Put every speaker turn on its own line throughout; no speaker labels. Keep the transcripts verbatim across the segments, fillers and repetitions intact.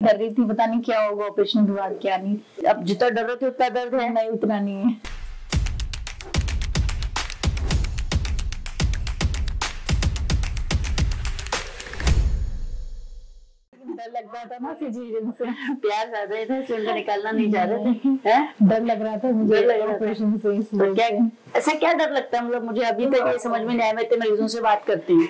डर रही थी, पता नहीं क्या होगा ऑपरेशन के बाद क्या नहीं।
अब जितना डर रहे थे उतना दर्द है?
नहीं, उतना नहीं है। डर लगता था ना सिजेरियन से,
प्यार ज्यादा था इसलिए उनको निकालना नहीं चाह रहे थे। हैं?
डर लग रहा था मुझे ऑपरेशन से।
तो क्या ऐसा क्या डर लगता है? मतलब मुझे अभी तक ये समझ में नहीं आया। मैं इतने मरीजों से बात करती हूँ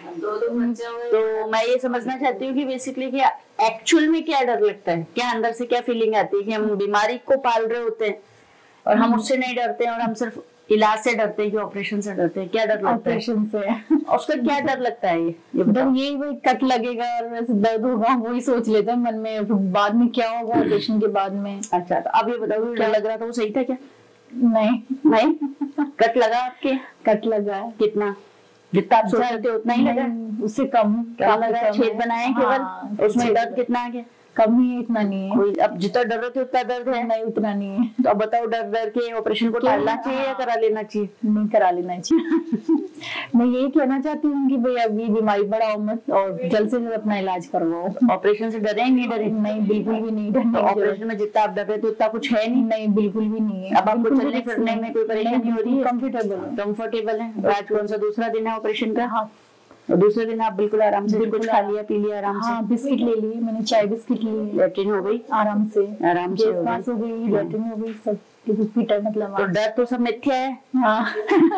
तो मैं ये समझना चाहती हूँ कि बेसिकली क्या एक्चुअल में क्या डर लगता है, क्या अंदर से क्या फीलिंग आती है कि हम बीमारी को पाल रहे होते हैं और हम उससे नहीं डरते हैं और हम सिर्फ इलाज से डरते हैं कि ऑपरेशन से डरते हैं। क्या डर लगता है
ऑपरेशन से?
उसका क्या डर लगता है? ये
डर यही वही कट लगेगा और वैसे दर्द होगा, वही सोच लेते हैं मन में, बाद में क्या होगा ऑपरेशन के बाद में।
अच्छा, तो अब ये बताओ डर लग रहा था वो सही था क्या?
नहीं
नहीं कट लगा आपके?
कट लगा है।
कितना? जितना आप सोच रहे थे उतना ही लगा?
उससे कम
कम लगा? छेद बनाए केवल? उसमें दर्द कितना आ गया?
कम ही है, इतना नहीं है।
अब जितना डर रहे थे उतना दर्द है?
नहीं, उतना नहीं है।
तो अब बताओ डर डर के ऑपरेशन को टालना चाहिए या करा लेना चाहिए?
नहीं, करा लेना चाहिए। मैं यही कहना चाहती हूँ कि भाई अब ये बीमारी बढ़ाओ मत और जल्द से जल्द अपना इलाज करवाओ।
ऑपरेशन से डरे नहीं डरे?
नहीं, बिल्कुल भी नहीं डरने।
ऑपरेशन में जितना आप डर रहे थे उतना कुछ है नहीं?
नहीं, बिल्कुल भी नहीं है।
अब आपको चलने फिरने में कोई परेशानी हो रही है?
कंफर्टेबल
कंफर्टेबल है। आज कौन सा दूसरा दिन है ऑपरेशन का?
हाँ।
और दूसरे दिन आप बिल्कुल आराम से कुछ खा लिया पी लिया आराम से?
हाँ, बिस्किट ले लिए मैंने, चाय बिस्किट ली,
लैट्रिन हो गई
आराम से,
आराम से हो गई,
हो गई लैट्रिन हो गई, सब पीटा मतलब।
तो डर तो सब मिथ्या है।
हाँ।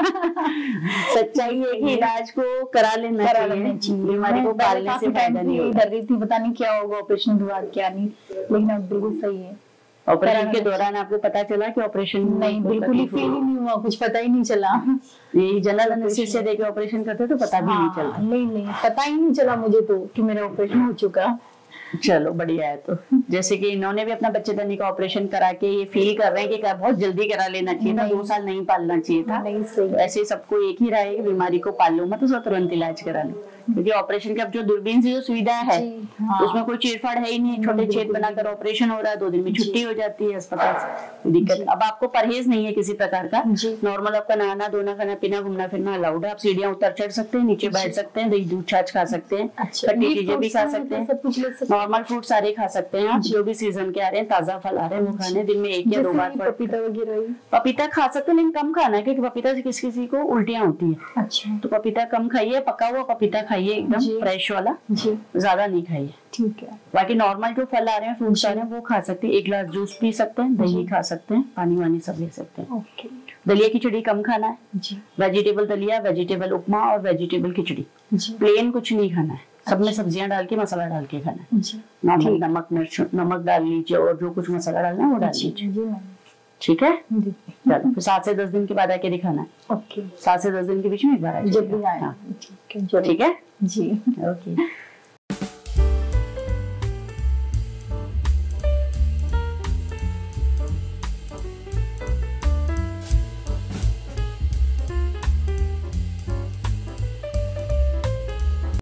सच्चाई है कि इलाज को करा लेना चाहिए, बीमारी को पालने से फायदा नहीं होगा।
डर रही थी, पता नहीं क्या होगा ऑपरेशन के बाद क्या नहीं, लेकिन अब बिल्कुल सही है।
ऑपरेशन के दौरान आपको पता चला कि ऑपरेशन?
नहीं, बिल्कुल ही फील ही नहीं हुआ, कुछ पता ही नहीं चला।
ये जनरल एनेस्थीसिया देके ऑपरेशन करते तो पता भी नहीं चलता?
नहीं नहीं, पता ही नहीं चला मुझे तो कि मेरा ऑपरेशन हो चुका।
चलो बढ़िया है। तो जैसे कि इन्होंने भी अपना बच्चेदानी का ऑपरेशन करा के ये फील कर रहे हैं कि बहुत जल्दी करा लेना चाहिए था, दो साल नहीं पालना चाहिए था।
नहीं, सही।
ऐसे सबको एक ही राय है कि बीमारी को पाल लो मत, उसका तुरंत इलाज करा लो, क्योंकि ऑपरेशन की अब जो दूरबीन से जो सुविधा है हाँ। उसमें कोई चीरफाड़ है ही नहीं। छोटे छेद बनाकर ऑपरेशन हो रहा है, दो दिन में छुट्टी हो जाती है अस्पताल से, दिक्कत। अब आपको परहेज नहीं है किसी प्रकार का, नॉर्मल आपका नहाना धोना खाना पीना घूमना फिरना अलाउड है। आप सीढ़ियाँ उतर चढ़ सकते हैं, नीचे बैठ सकते हैं, दही दूध छाछ खा सकते हैं, खट्टी चीजें भी खा सकते हैं, नॉर्मल फ्रूट सारे खा सकते हैं आप, जो भी सीजन के आ रहे हैं ताजा फल आ रहे हैं वो खाने, दिन में एक या दो बार।
पपीता वगैरह
पपीता खा सकते हैं लेकिन कम खाना है, क्योंकि पपीता से किसी किसी को उल्टियाँ होती है।
अच्छा,
तो पपीता कम खाइए, पका हुआ पपीता खाइए एकदम फ्रेश वाला, ज्यादा नहीं खाइए।
ठीक है।
बाकी नॉर्मल जो फल आ रहे हैं फ्रूट्स आ रहे हैं वो खा सकते हैं, एक गिलास जूस पी सकते हैं, दही खा सकते हैं, पानी वानी सब ले सकते हैं।
ओके।
दलिया खिचड़ी कम खाना है, वेजिटेबल दलिया, वेजिटेबल उपमा और वेजिटेबल खिचड़ी, प्लेन कुछ नहीं खाना है, सब में सब्जियां डाल के मसाला डाल के खाना है। नॉर्मल नमक मिर्च नमक डाल लीजिए और जो कुछ मसाला डालना है वो डाल लीजिए। ठीक है। चलो फिर सात से दस दिन के बाद आके दिखाना है।
ओके।
सात से दस दिन के बीच में एक बार
जब भी आए।
ठीक है
जी।
ओके।